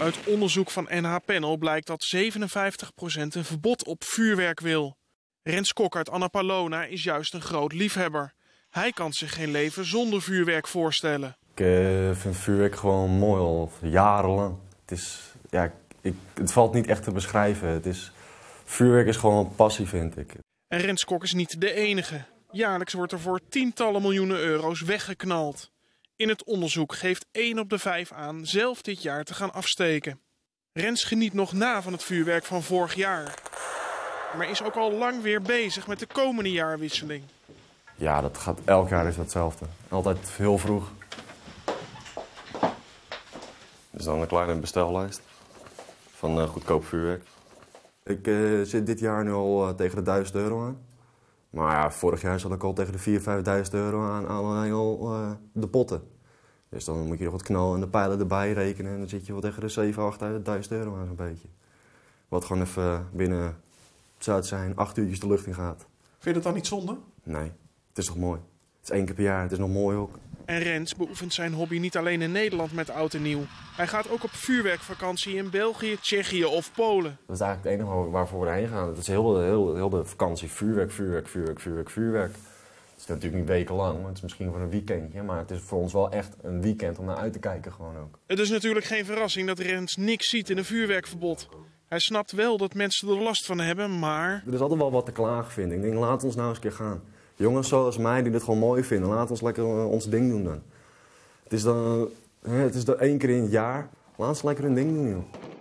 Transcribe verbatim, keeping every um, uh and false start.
Uit onderzoek van N H Panel blijkt dat zevenenvijftig procent een verbod op vuurwerk wil. Rens Kok uit Annapolona is juist een groot liefhebber. Hij kan zich geen leven zonder vuurwerk voorstellen. Ik uh, vind vuurwerk gewoon mooi al jarenlang. Het, is, ja, ik, het valt niet echt te beschrijven. Het is, vuurwerk is gewoon een passie, vind ik. En Rens Kok is niet de enige. Jaarlijks wordt er voor tientallen miljoenen euro's weggeknald. In het onderzoek geeft één op de vijf aan zelf dit jaar te gaan afsteken. Rens geniet nog na van het vuurwerk van vorig jaar. Maar is ook al lang weer bezig met de komende jaarwisseling. Ja, dat gaat elk jaar is hetzelfde. Altijd heel vroeg. Dit is dan een kleine bestellijst van uh, goedkoop vuurwerk. Ik uh, zit dit jaar nu al uh, tegen de duizend euro aan. Maar ja, vorig jaar zat ik al tegen de vierduizend, vijfduizend euro aan, aan alleen al uh, de potten. Dus dan moet je nog wat knal en de pijlen erbij rekenen. En dan zit je wel tegen de zevenduizend, achtduizend euro aan zo'n beetje. Wat gewoon even binnen, zou het zijn, acht uurtjes de lucht in gaat. Vind je dat dan niet zonde? Nee, het is toch mooi. Het is één keer per jaar, het is nog mooi ook. En Rens beoefent zijn hobby niet alleen in Nederland met oud en nieuw. Hij gaat ook op vuurwerkvakantie in België, Tsjechië of Polen. Dat is eigenlijk het enige waarvoor we erheen gaan. Het is heel de, heel, heel de vakantie vuurwerk, vuurwerk, vuurwerk, vuurwerk, vuurwerk. Het is natuurlijk niet wekenlang, maar het is misschien voor een weekendje. Maar het is voor ons wel echt een weekend om naar uit te kijken gewoon ook. Het is natuurlijk geen verrassing dat Rens niks ziet in een vuurwerkverbod. Hij snapt wel dat mensen er last van hebben, maar... Er is altijd wel wat te klagen, vind ik. Ik denk, laat ons nou eens een keer gaan. Jongens zoals mij die dit gewoon mooi vinden, laat ons lekker uh, ons ding doen dan. Het is dan, uh, het is dan één keer in het jaar, laat ons lekker een ding doen, joh.